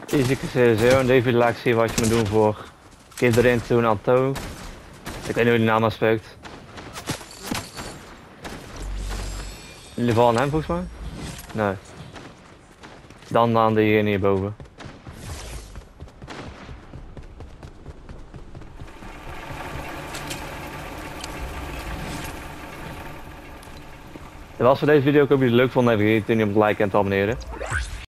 Easy sowieso. En deze video laat ik zien wat je moet doen voor Kid erin toen Anto. Ik weet niet hoe die naam uitspreekt. Jullie vallen hem volgens mij? Nee. Dan aan diegene hierboven. Dat was voor deze video. Ik hoop dat jullie het leuk vonden. Even vergeten om te liken en te abonneren.